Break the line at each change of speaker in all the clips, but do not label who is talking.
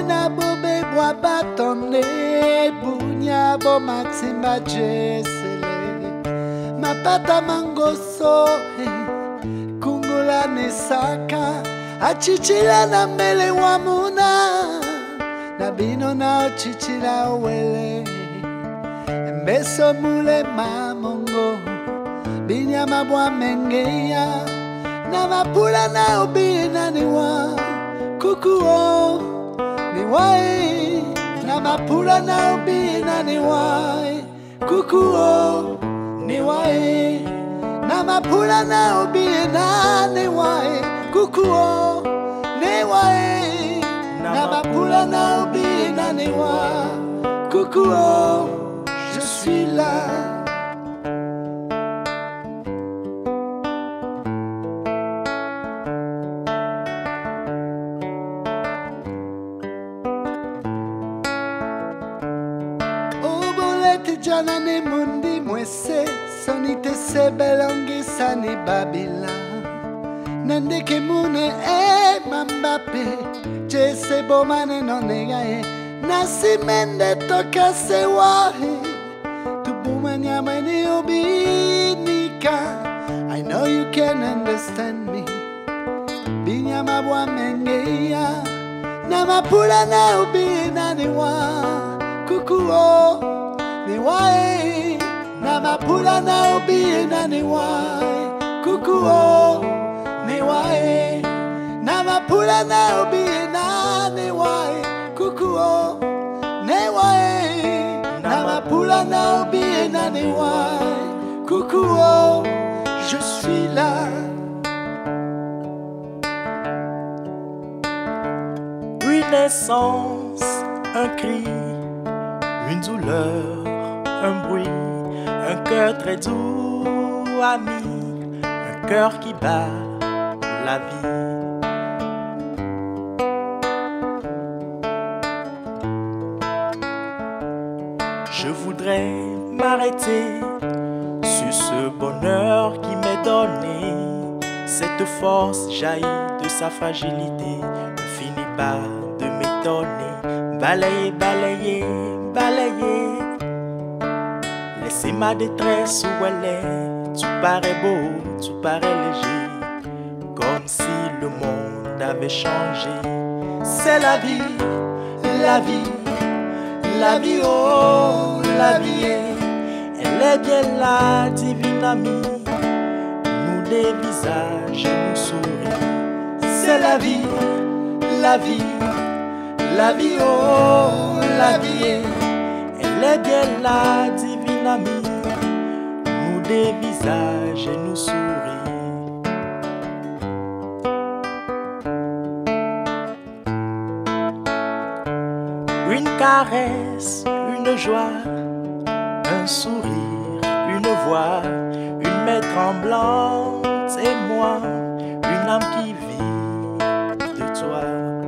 na bobe bois batonne bunya bo maxima jesele mapata mangoso kungula nesaka achichila na mele wamuna na bino na chichila wele mbeso mule mamongo binya mabwa mengeya na mapula na ubina niwa kukuo niwai na mapula na ubina niwai kukuo niwai na mapula na ubina niwai kukuo niwai na mapula na ubina niwai kukuo je suis là. Jana ne mundi mwese sonite se belongi sani babila nandeke mune mambape jese bomane no negae nasi mende toka se wahe tu bumanya mani obinika. I know you can understand me binya mabwa mengeya na mapula na ubina niwa kukuo niwai na mapula na ubina niwai kukuo niwai na mapula na ubina niwai kukuo niwai na mapula na ubina niwai kukuo je suis là.
Une naissance, un cri, une douleur, un bruit, un cœur très doux, ami, un cœur qui bat la vie. Je voudrais m'arrêter sur ce bonheur qui m'est donné. Cette force jaillit de sa fragilité, ne finit pas de m'étonner. Balayer, balayer, balayer. Laissez ma détresse où elle est. Tu parais beau, tu parais léger, comme si le monde avait changé. C'est la vie, la vie, la vie, oh, la vie est. Elle est bien la divine amie, nous des visages nous sourient. C'est la vie, la vie, la vie, oh, la vie est. Elle est bien la divine amie, nous des visages et nous sourient. Une caresse, une joie, un sourire, une voix, une main tremblante et moi, une âme qui vit de toi.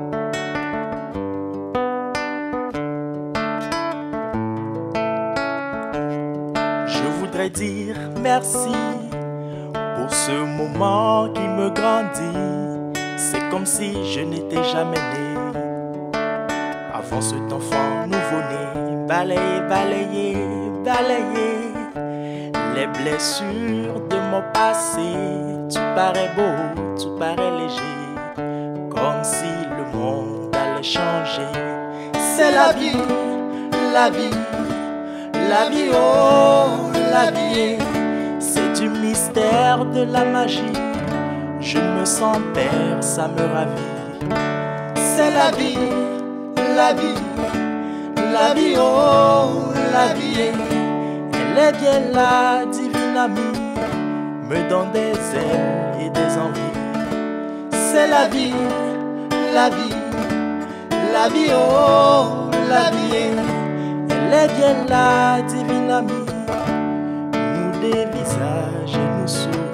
Dire merci pour ce moment qui me grandit. C'est comme si je n'étais jamais né. Avant cet enfant nouveau-né, balayer, balayer, balayer les blessures de mon passé. Tu parais beau, tu parais léger, comme si le monde allait changer. C'est la vie, la vie, la vie, oh, la vie, c'est du mystère de la magie. Je me sens père, ça me ravit. C'est la vie, la vie, la vie, oh, la vie. Elle est bien la divine amie, me donne des ailes et des envies. C'est la vie, la vie, la vie, oh, la vie. Elle est bien la divine amie, nous des visages et nous sourires.